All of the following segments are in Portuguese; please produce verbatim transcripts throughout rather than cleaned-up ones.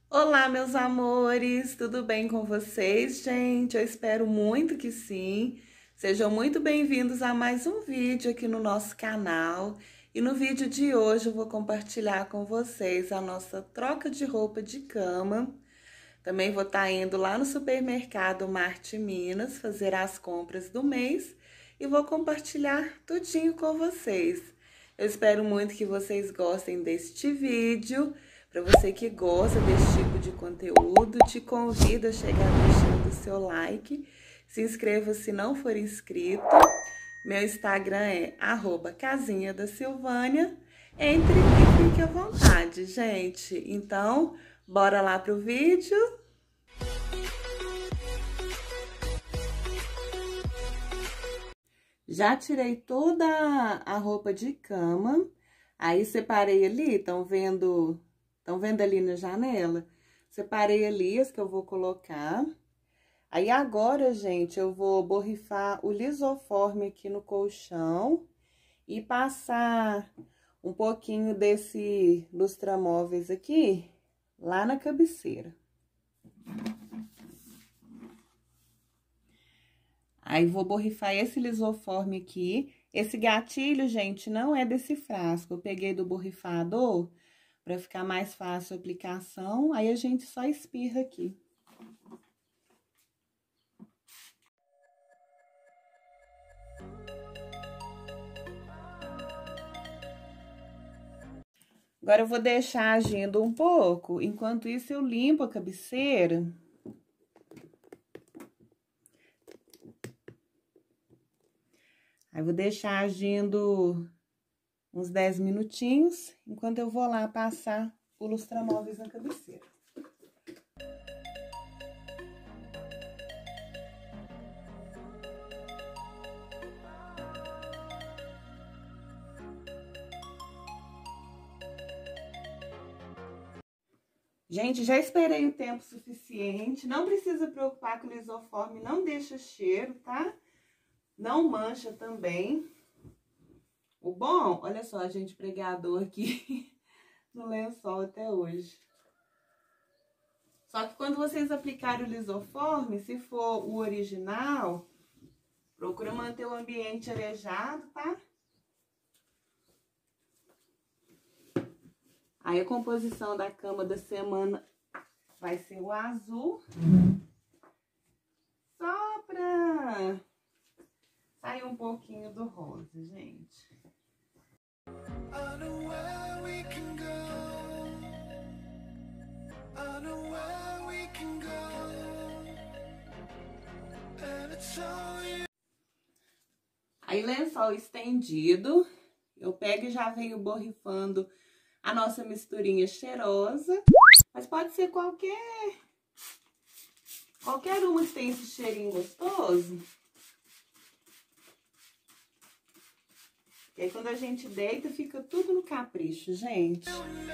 Olá, meus amores, tudo bem com vocês, gente? Eu espero muito que sim. Sejam muito bem-vindos a mais um vídeo aqui no nosso canal. E no vídeo de hoje eu vou compartilhar com vocês a nossa troca de roupa de cama. Também vou estar indo lá no supermercado Marte Minas fazer as compras do mês e vou compartilhar tudinho com vocês. Eu espero muito que vocês gostem deste vídeo. Para você que gosta desse tipo de conteúdo, te convido a chegar deixando o seu like. Se inscreva se não for inscrito. Meu Instagram é arroba casinha da Silvânia. Entre e fique à vontade, gente. Então, bora lá pro vídeo. Já tirei toda a roupa de cama. Aí, separei ali, estão vendo... Estão vendo ali na janela? Separei ali as que eu vou colocar. Aí, agora, gente, eu vou borrifar o lisoforme aqui no colchão e passar um pouquinho desse lustramóveis aqui lá na cabeceira. Aí, vou borrifar esse lisoforme aqui. Esse gatilho, gente, não é desse frasco. Eu peguei do borrifador para ficar mais fácil a aplicação, aí a gente só espirra aqui. Agora eu vou deixar agindo um pouco, enquanto isso eu limpo a cabeceira. Aí vou deixar agindo uns dez minutinhos, enquanto eu vou lá passar o lustramóveis na cabeceira. Gente, já esperei um tempo suficiente, não precisa preocupar com o lisoforme, não deixa cheiro, tá? Não mancha também. O bom, olha só, gente, pregador aqui no lençol até hoje. Só que quando vocês aplicarem o lisoforme, se for o original, procura manter o ambiente arejado, tá? Aí a composição da cama da semana vai ser o azul. Só pra sair um pouquinho do rosa, gente. I know where we can go. I know where we can go. And it's all you. Aí, lençol estendido, eu pego e já venho borrifando a nossa misturinha cheirosa. Mas pode ser qualquer... Qualquer uma que tem esse cheirinho gostoso. E aí, quando a gente deita, fica tudo no capricho, gente.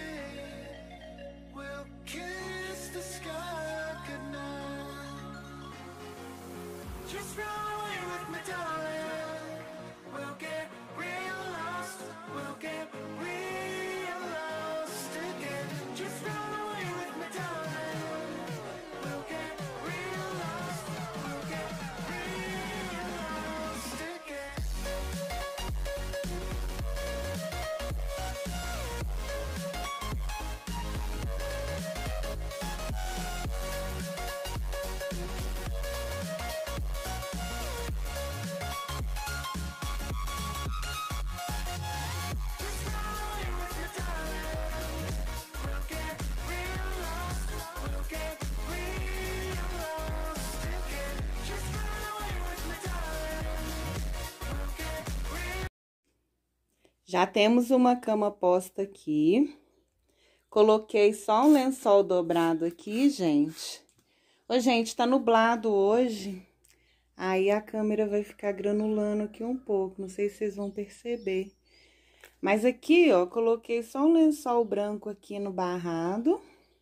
Já temos uma cama posta aqui. Coloquei só um lençol dobrado aqui, gente. Ô, gente, tá nublado hoje. Aí a câmera vai ficar granulando aqui um pouco. Não sei se vocês vão perceber. Mas aqui, ó, coloquei só um lençol branco aqui no barrado.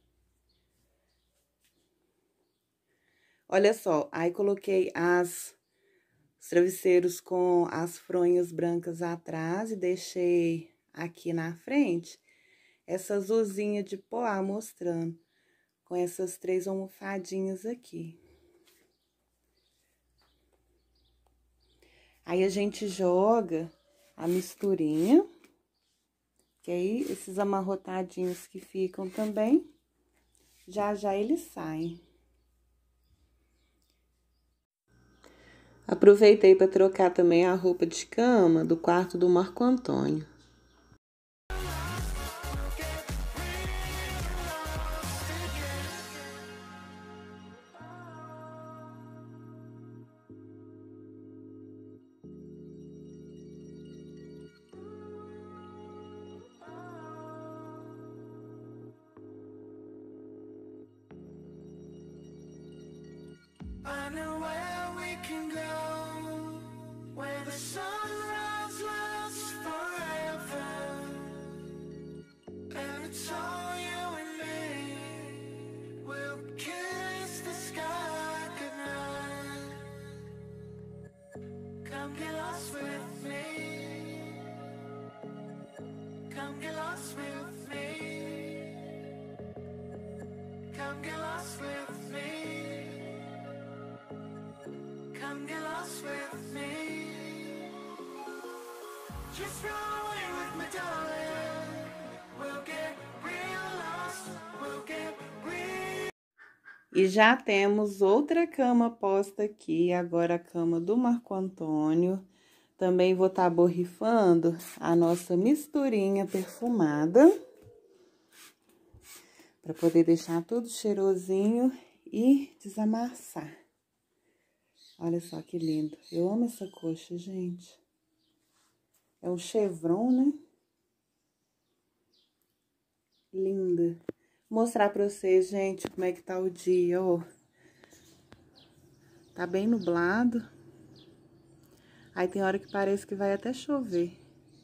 Olha só, aí coloquei as... os travesseiros com as fronhas brancas atrás e deixei aqui na frente essa azulzinha de poá mostrando. com essas três almofadinhas aqui. Aí a gente joga a misturinha, que aí esses amarrotadinhos que ficam também, já já eles saem. Aproveitei para trocar também a roupa de cama do quarto do Marco Antônio. I know where we can go, where the sunrise lasts forever, and it's all you and me. We'll kiss the sky goodnight. Come get lost with me. Come get lost with me. Come get lost with me. Come get lost with me. Just run away with me, darling. We'll get real lost. We'll get real. E já temos outra cama posta aqui, agora a cama do Marco Antônio. Também vou estar borrifando a nossa misturinha perfumada, para poder deixar tudo cheirosinho e desamassar. Olha só que lindo. Eu amo essa coxa, gente. É um chevron, né? Linda. Vou mostrar pra vocês, gente, como é que tá o dia, ó. Tá bem nublado. Aí tem hora que parece que vai até chover.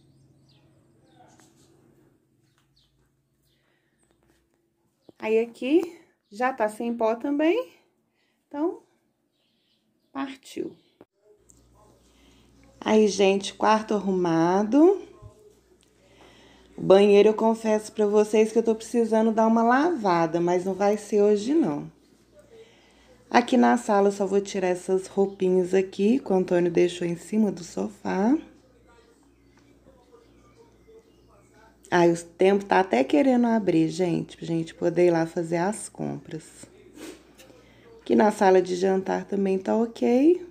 Aí aqui já tá sem pó também. Então, partiu. Aí, gente, quarto arrumado. O banheiro, eu confesso pra vocês que eu tô precisando dar uma lavada, mas não vai ser hoje, não. Aqui na sala, eu só vou tirar essas roupinhas aqui, que o Antônio deixou em cima do sofá. Aí, o tempo tá até querendo abrir, gente, pra gente poder ir lá fazer as compras. Aqui na sala de jantar também tá ok.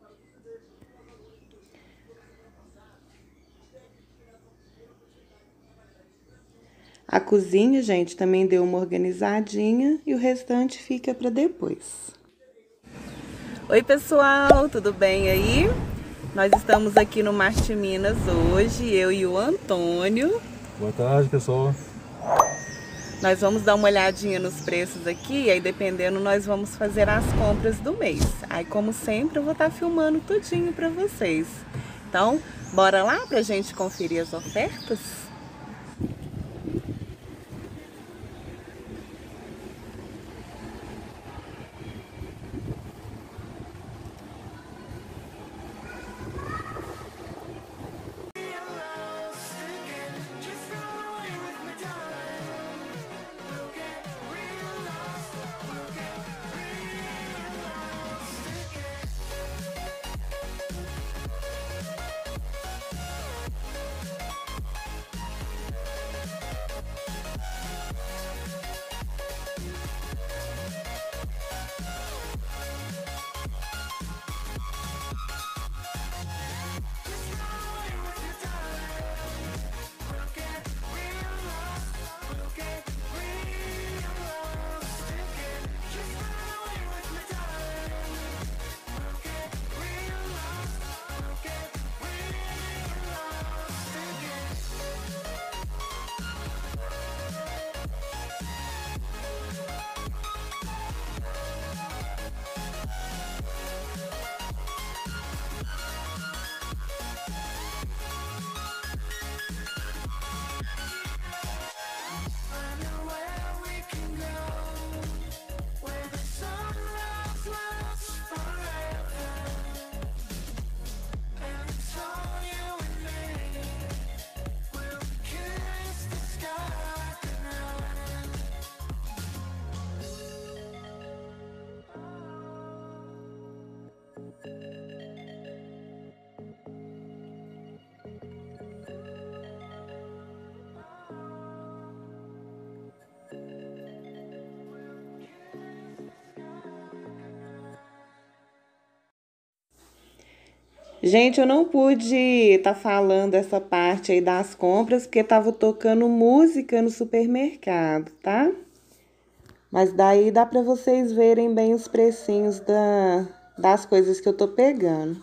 A cozinha, gente, também deu uma organizadinha e o restante fica para depois. Oi, pessoal, tudo bem aí? Nós estamos aqui no Marte Minas hoje, eu e o Antônio. Boa tarde, pessoal. Nós vamos dar uma olhadinha nos preços aqui, e aí dependendo nós vamos fazer as compras do mês. Aí, como sempre, eu vou estar filmando tudinho para vocês. Então, bora lá pra gente conferir as ofertas? Gente, eu não pude estar falando essa parte aí das compras porque tava tocando música no supermercado, tá? Mas daí dá pra vocês verem bem os precinhos da, das coisas que eu tô pegando.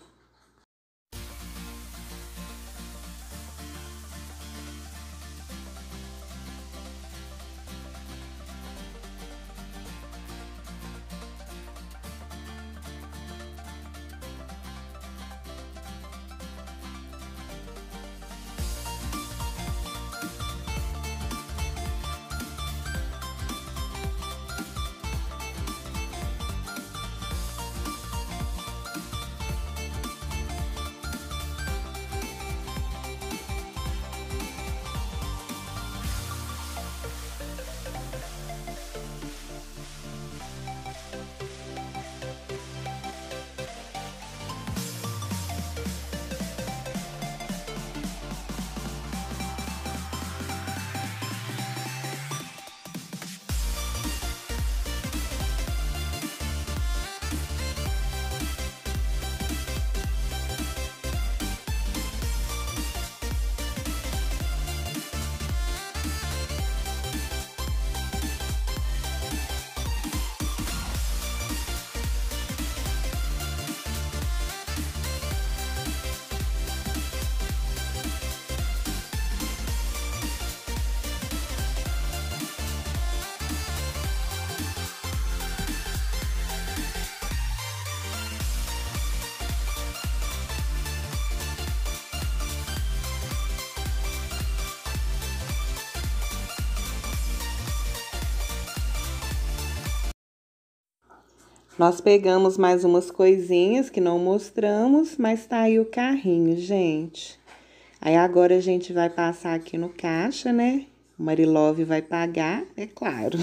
Nós pegamos mais umas coisinhas que não mostramos, mas tá aí o carrinho, gente. Aí agora a gente vai passar aqui no caixa, né? O Marilove vai pagar, é claro.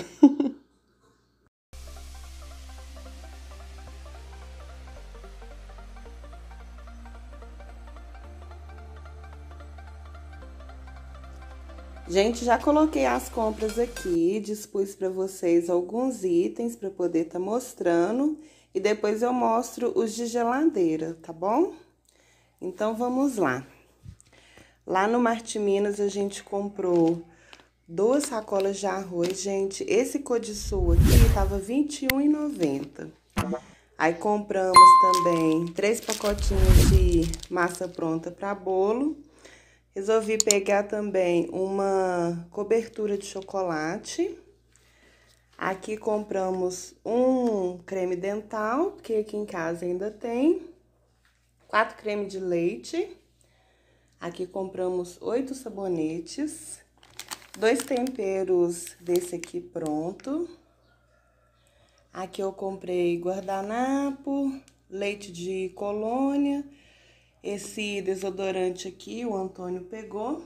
Gente, já coloquei as compras aqui, dispus para vocês alguns itens para poder estar tá mostrando e depois eu mostro os de geladeira, tá bom? Então, vamos lá. Lá no Marte Minas a gente comprou duas sacolas de arroz, gente. Esse Codisul aqui tava vinte e um reais e noventa centavos. Aí compramos também três pacotinhos de massa pronta para bolo. Resolvi pegar também uma cobertura de chocolate. Aqui compramos um creme dental, porque aqui em casa ainda tem. Quatro cremes de leite. Aqui compramos oito sabonetes. Dois temperos desse aqui pronto. Aqui eu comprei guardanapo, leite de colônia. Esse desodorante aqui, o Antônio pegou.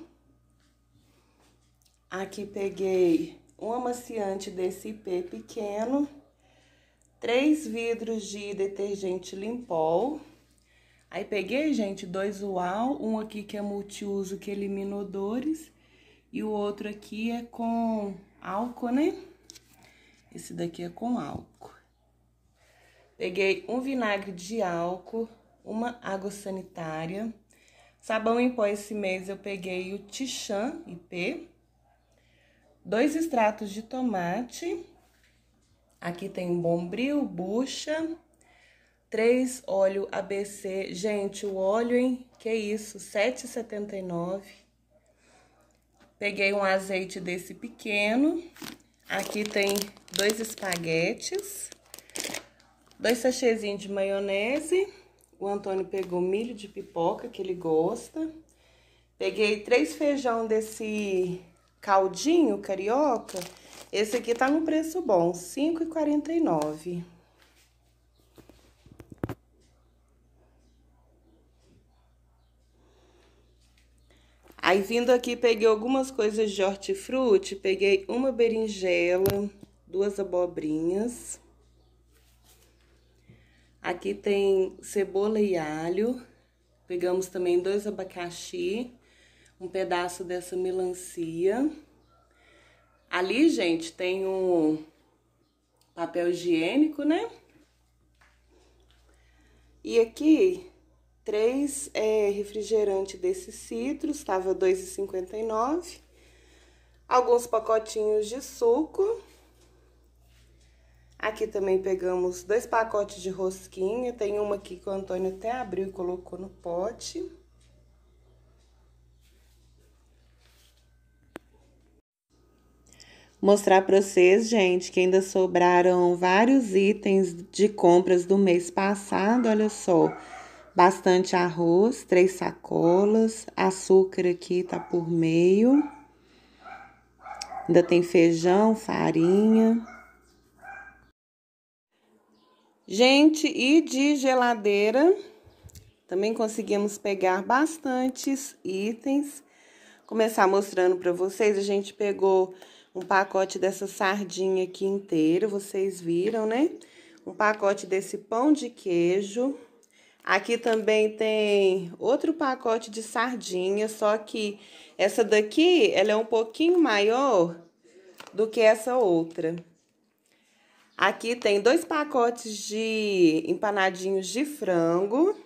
Aqui peguei um amaciante desse I P pequeno. Três vidros de detergente Limpol. Aí peguei, gente, dois uau. Um aqui que é multiuso, que elimina odores. E o outro aqui é com álcool, né? Esse daqui é com álcool. Peguei um vinagre de álcool. Uma água sanitária. Sabão em pó esse mês eu peguei o Tichan I P. Dois extratos de tomate. Aqui tem um Bombril, bucha. Três óleo A B C. Gente, o óleo, hein? Que isso? sete reais e setenta e nove centavos. Peguei um azeite desse pequeno. Aqui tem dois espaguetes. Dois sachêzinhos de maionese. O Antônio pegou milho de pipoca, que ele gosta. Peguei três feijão desse caldinho carioca. Esse aqui tá no preço bom, cinco reais e quarenta e nove centavos. Aí, vindo aqui, peguei algumas coisas de hortifruti. Peguei uma berinjela, duas abobrinhas. Aqui tem cebola e alho. Pegamos também dois abacaxi, um pedaço dessa melancia. Ali, gente, tem um papel higiênico, né? E aqui três é, refrigerantes desses citros, estava dois reais e cinquenta e nove centavos. Alguns pacotinhos de suco. Aqui também pegamos dois pacotes de rosquinha. Tem uma aqui que o Antônio até abriu e colocou no pote. Mostrar para vocês, gente, que ainda sobraram vários itens de compras do mês passado, olha só. Bastante arroz, três sacolas, açúcar aqui tá por meio. Ainda tem feijão, farinha. Gente, e de geladeira, também conseguimos pegar bastantes itens. Começar mostrando para vocês, a gente pegou um pacote dessa sardinha aqui inteira, vocês viram, né? Um pacote desse pão de queijo. Aqui também tem outro pacote de sardinha, só que essa daqui, ela é um pouquinho maior do que essa outra. Aqui tem dois pacotes de empanadinhos de frango.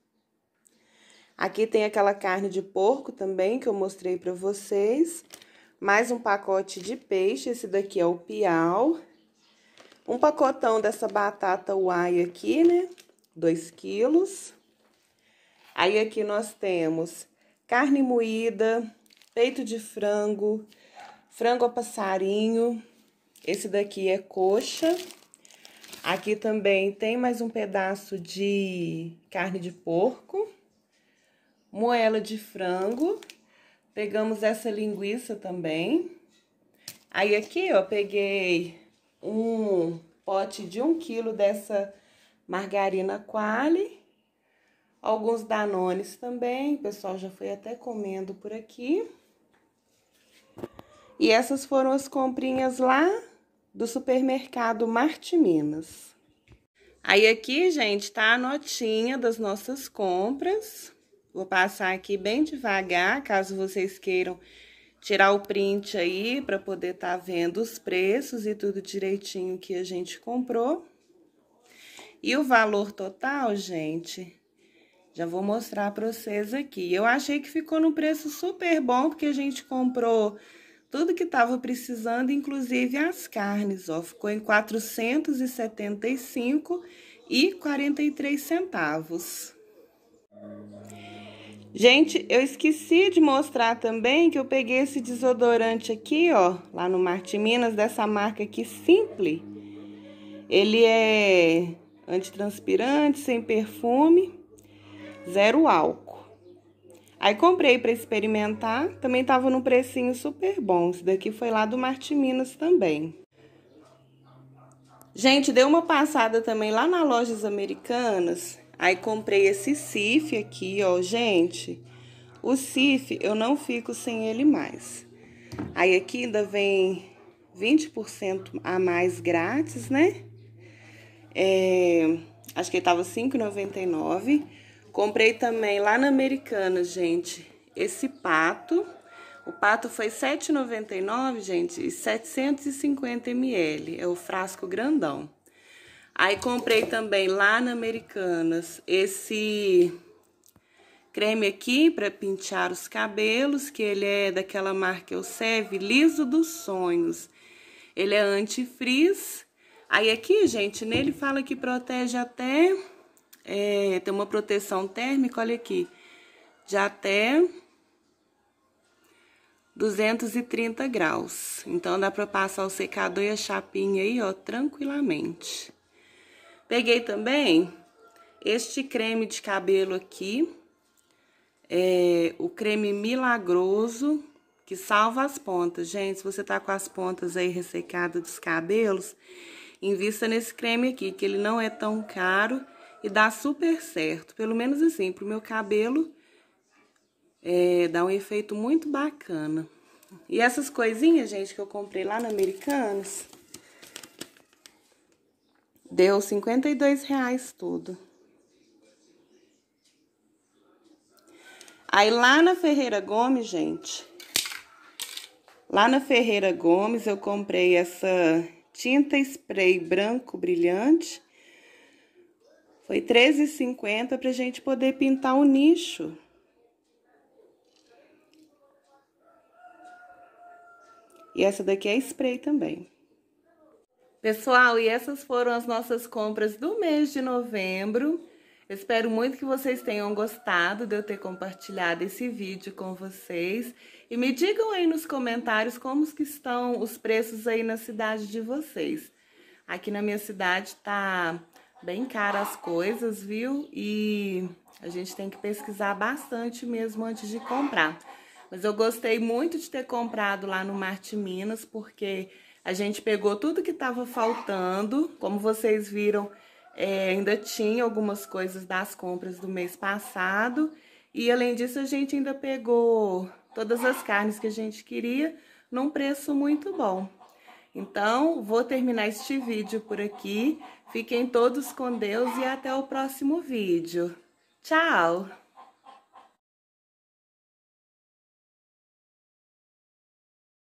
Aqui tem aquela carne de porco também, que eu mostrei pra vocês. Mais um pacote de peixe, esse daqui é o piau. Um pacotão dessa batata uai aqui, né? dois quilos. Aí aqui nós temos carne moída, peito de frango, frango a passarinho. Esse daqui é coxa. Aqui também tem mais um pedaço de carne de porco, moela de frango. Pegamos essa linguiça também. Aí aqui, ó, peguei um pote de um quilo dessa margarina Qualy. Alguns danones também, o pessoal já foi até comendo por aqui. E essas foram as comprinhas lá do supermercado Marte Minas. Aí aqui, gente, tá a notinha das nossas compras. Vou passar aqui bem devagar, caso vocês queiram tirar o print aí, para poder estar vendo os preços e tudo direitinho que a gente comprou. E o valor total, gente, já vou mostrar para vocês aqui. Eu achei que ficou num preço super bom, porque a gente comprou tudo que tava precisando, inclusive as carnes, ó. Ficou em quatrocentos e setenta e cinco reais e quarenta e três centavos. Gente, eu esqueci de mostrar também que eu peguei esse desodorante aqui, ó, lá no Marte Minas, dessa marca aqui, Simple. Ele é antitranspirante, sem perfume, zero álcool. Aí comprei para experimentar, também tava num precinho super bom. Esse daqui foi lá do Marte Minas também. Gente, dei uma passada também lá na Lojas Americanas. Aí comprei esse Cif aqui, ó, gente. O Cif eu não fico sem ele mais. Aí aqui ainda vem vinte por cento a mais grátis, né? É, acho que ele tava cinco reais e noventa e nove centavos. Comprei também lá na Americanas, gente, esse pato. O pato foi sete reais e noventa e nove centavos, gente, e setecentos e cinquenta mililitros. É o frasco grandão. Aí comprei também lá na Americanas esse creme aqui para pentear os cabelos, que ele é daquela marca Elseve, Liso dos Sonhos. Ele é anti-frizz. Aí aqui, gente, nele fala que protege até... É, tem uma proteção térmica, olha aqui, de até duzentos e trinta graus. Então, dá pra passar o secador e a chapinha aí, ó, tranquilamente. Peguei também este creme de cabelo aqui, é o creme milagroso, que salva as pontas. Gente, se você tá com as pontas aí ressecadas dos cabelos, invista nesse creme aqui, que ele não é tão caro e dá super certo. Pelo menos assim, pro meu cabelo, é, dá um efeito muito bacana. E essas coisinhas, gente, que eu comprei lá na Americanas, deu cinquenta e dois reais tudo. Aí lá na Ferreira Gomes, gente, lá na Ferreira Gomes eu comprei essa tinta spray branco brilhante. Foi treze reais e cinquenta centavos pra gente poder pintar o nicho. E essa daqui é spray também. Pessoal, e essas foram as nossas compras do mês de novembro. Eu espero muito que vocês tenham gostado de eu ter compartilhado esse vídeo com vocês. E me digam aí nos comentários como que estão os preços aí na cidade de vocês. Aqui na minha cidade tá bem cara as coisas, viu? E a gente tem que pesquisar bastante mesmo antes de comprar. Mas eu gostei muito de ter comprado lá no Marte Minas, porque a gente pegou tudo que estava faltando. Como vocês viram, é, ainda tinha algumas coisas das compras do mês passado. E além disso, a gente ainda pegou todas as carnes que a gente queria num preço muito bom. Então, vou terminar este vídeo por aqui. Fiquem todos com Deus e até o próximo vídeo. Tchau!